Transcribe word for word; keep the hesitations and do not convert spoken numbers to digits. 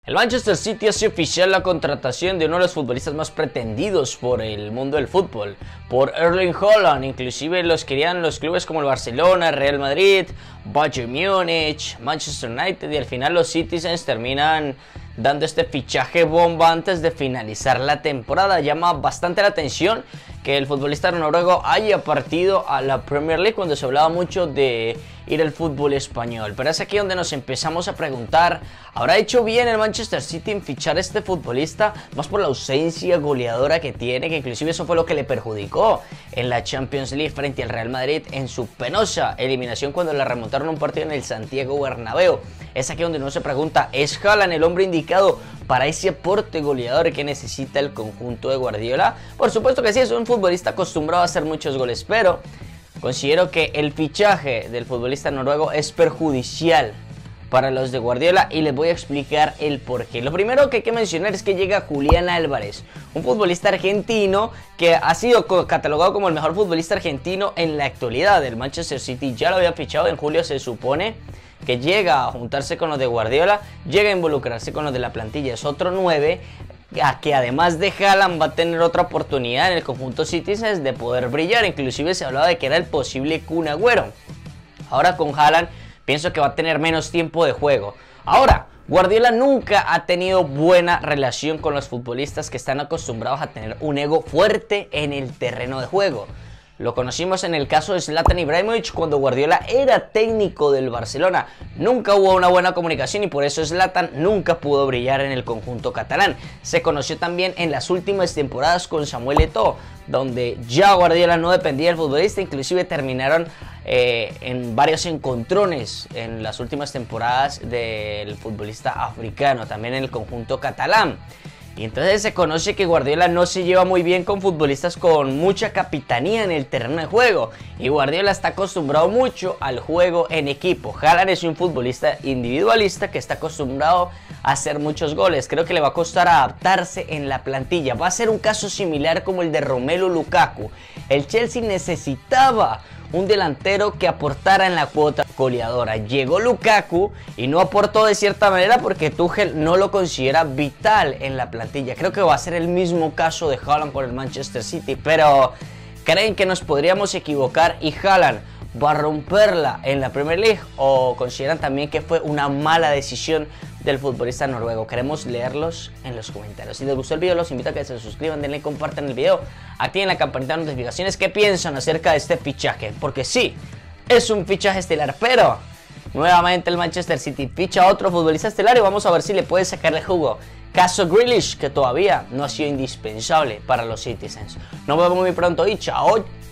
El Manchester City hace oficial la contratación de uno de los futbolistas más pretendidos por el mundo del fútbol, por Erling Haaland. Inclusive los querían los clubes como el Barcelona, Real Madrid, Bayern Múnich, Manchester United, y al final los Citizens terminan dando este fichaje bomba antes de finalizar la temporada. Llama bastante la atención que el futbolista noruego haya partido a la Premier League cuando se hablaba mucho de ir al fútbol español. Pero es aquí donde nos empezamos a preguntar, ¿habrá hecho bien el Manchester City en fichar a este futbolista? Más por la ausencia goleadora que tiene, que inclusive eso fue lo que le perjudicó en la Champions League frente al Real Madrid en su penosa eliminación cuando le remontaron un partido en el Santiago Bernabéu. Es aquí donde uno se pregunta, ¿es Haaland el hombre indicado para ese aporte goleador que necesita el conjunto de Guardiola? Por supuesto que sí, es un futbolista acostumbrado a hacer muchos goles, pero considero que el fichaje del futbolista noruego es perjudicial para los de Guardiola y les voy a explicar el porqué. Lo primero que hay que mencionar es que llega Julián Álvarez, un futbolista argentino que ha sido catalogado como el mejor futbolista argentino en la actualidad. El Manchester City ya lo había fichado en julio, se supone que llega a juntarse con los de Guardiola, llega a involucrarse con los de la plantilla, es otro nueve, a que además de Haaland va a tener otra oportunidad en el conjunto Citizens de poder brillar. Inclusive se hablaba de que era el posible Kun Agüero. Ahora con Haaland pienso que va a tener menos tiempo de juego. Ahora, Guardiola nunca ha tenido buena relación con los futbolistas que están acostumbrados a tener un ego fuerte en el terreno de juego. Lo conocimos en el caso de Zlatan Ibrahimovic cuando Guardiola era técnico del Barcelona. Nunca hubo una buena comunicación y por eso Zlatan nunca pudo brillar en el conjunto catalán. Se conoció también en las últimas temporadas con Samuel Eto'o, donde ya Guardiola no dependía del futbolista, inclusive terminaron eh, en varios encontrones en las últimas temporadas del futbolista africano, también en el conjunto catalán. Y entonces se conoce que Guardiola no se lleva muy bien con futbolistas con mucha capitanía en el terreno de juego. Y Guardiola está acostumbrado mucho al juego en equipo. Haaland es un futbolista individualista que está acostumbrado a hacer muchos goles. Creo que le va a costar adaptarse en la plantilla. Va a ser un caso similar como el de Romelu Lukaku. El Chelsea necesitaba un delantero que aportara en la cuota goleadora. Llegó Lukaku y no aportó de cierta manera porque Tuchel no lo considera vital en la plantilla. Creo que va a ser el mismo caso de Haaland por el Manchester City, pero ¿creen que nos podríamos equivocar y Haaland va a romperla en la Premier League? ¿O consideran también que fue una mala decisión del futbolista noruego? Queremos leerlos en los comentarios. Si les gustó el video, los invito a que se suscriban, denle, compartan el video, activen la campanita de notificaciones. ¿Qué piensan acerca de este fichaje? Porque sí, es un fichaje estelar, pero nuevamente el Manchester City ficha a otro futbolista estelar y vamos a ver si le puede sacar el jugo. Caso Grealish, que todavía no ha sido indispensable para los Citizens. Nos vemos muy pronto y chao.